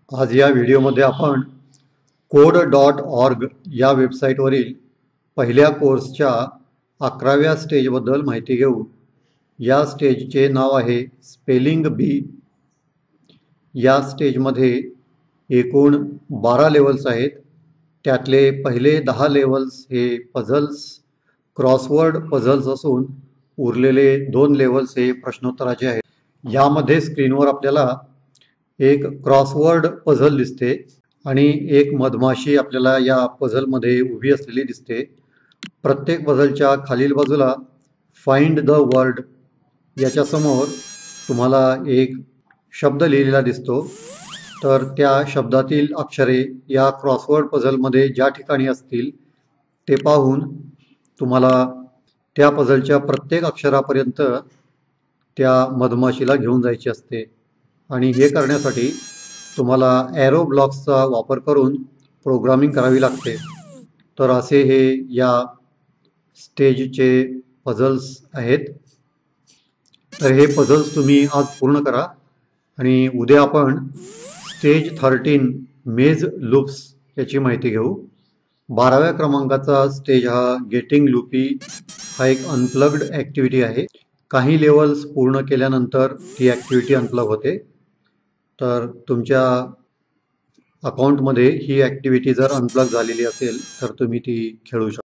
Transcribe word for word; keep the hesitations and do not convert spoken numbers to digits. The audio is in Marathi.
आज या व्हिडिओमध्ये आपण कोड डॉट ऑर्ग या वेबसाईटवरील पहिल्या कोर्सच्या अकराव्या स्टेजबद्दल माहिती घेऊ. या स्टेजचे नाव आहे स्पेलिंग बी. या स्टेजमध्ये एकूण बारा लेवल्स आहेत. त्यातले पहिले दहा लेवल्स हे पझल्स क्रॉसवर्ड पझल्स असून उरलेले दोन लेवल्स हे प्रश्नोत्तराचे आहेत. यामध्ये स्क्रीनवर आपल्याला एक क्रॉसवर्ड पझल दिसते आणि एक मधमाशी आपल्याला या पझलमध्ये उभी असलेली दिसते. प्रत्येक पझलच्या खालील बाजूला फाइंड द वर्ड याच्या समोर तुम्हाला एक शब्द लिहिलेला दिसतो. तर त्या शब्दातील अक्षरे या क्रॉसवर्ड पझलमध्ये ज्या ठिकाणी असतील ते पाहून तुम्हाला त्या पझलच्या प्रत्येक अक्षरापर्यंत त्या मधमाशीला घेऊन जायची असते आणि हे करण्यासाठी तुम्हाला ॲरो ब्लॉक्सचा वापर करून प्रोग्रामिंग करावी लागते. तर असे हे या स्टेजचे पझल्स आहेत. तर हे पझल्स तुम्ही आज पूर्ण करा आणि उद्या आपण स्टेज थर्टीन मेज लूप्स याची माहिती घेऊ. बाराव्या क्रमांकाचा स्टेज हा गेटिंग लूपी हा एक अनप्लग्ड ॲक्टिव्हिटी आहे. काही लेवल्स पूर्ण केल्यानंतर ती ॲक्टिव्हिटी अनप्लग होते. तर तुमच्या अकाउंटमध्ये ही ॲक्टिव्हिटी जर अनप्लग झालेली असेल तर तुम्ही ती खेळू शकता.